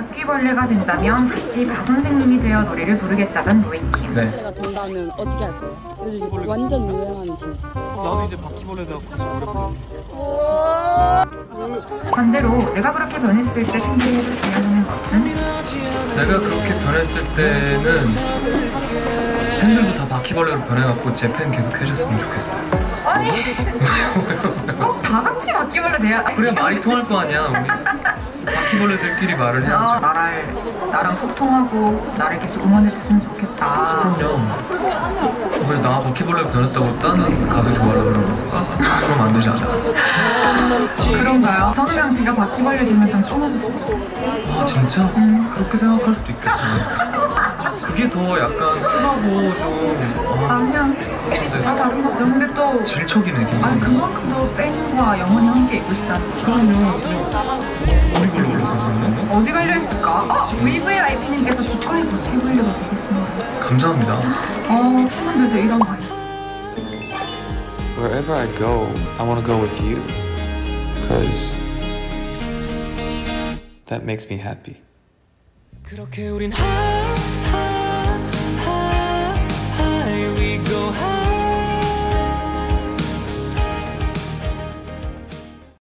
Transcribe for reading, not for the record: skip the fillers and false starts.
바퀴벌레가 된다면 같이 바 선생님이 되어 노래를 부르겠다던 로이킴. 네. 바퀴벌레가 된다면 어떻게 할 거예요? 요즘 완전 유행하는 질문. 나도 이제 바퀴벌레 돼서 같이 노래 부르. 반대로 내가 그렇게 변했을 때 팬들이 해줬으면 하는 것은? 내가 그렇게 변했을 때는 팬들도 다 바퀴벌레로 변해갖고 제 팬 계속 해줬으면 좋겠어요. 아니 꼭 다 같이 바퀴벌레 돼야. 그래야 말이 통할 거 아니야. 우리 바퀴벌레들끼리 말을 해야죠. 나랑 소통하고 나를 계속 응원해줬으면 좋겠다. 그럼요. 왜 나 바퀴벌레로 변했다고 다른 가수 좋아하려고 그럴까? 그럼 안 되지 않아. 그런가요? 저는 제가 바퀴벌레 되면 춤어줬으면 좋겠어요. 아 진짜? 그렇게 생각할 수도 있겠다. 그게 더 약간 순하고 좀 그냥 다 다른 거죠. 근데 또 질척이네 굉장히. 그만큼 더 팬과 영원히 함께 있고 싶다는 거죠. 그럼요. 어디 걸로 올라가는 거? 어디 갈려 있을까? VVIP님께서 기꺼이 바퀴벌레가 되겠습니다. 감사합니다. 팬분들도 이런 거 있어요. Wherever I go, I want to go with you. Because that makes me happy. 그렇게 우린